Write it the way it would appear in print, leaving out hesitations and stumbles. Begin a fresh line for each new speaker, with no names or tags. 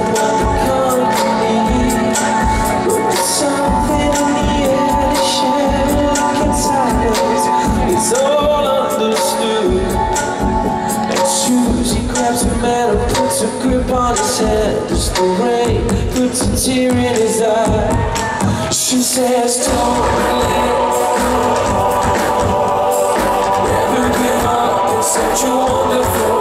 want company, but there's something in the air that shadow inside us. It's all understood. And Susie grabs a man and puts a grip on his head as the rain puts a tear in his eye. She says, don't let go, never give up, it's such a wonderful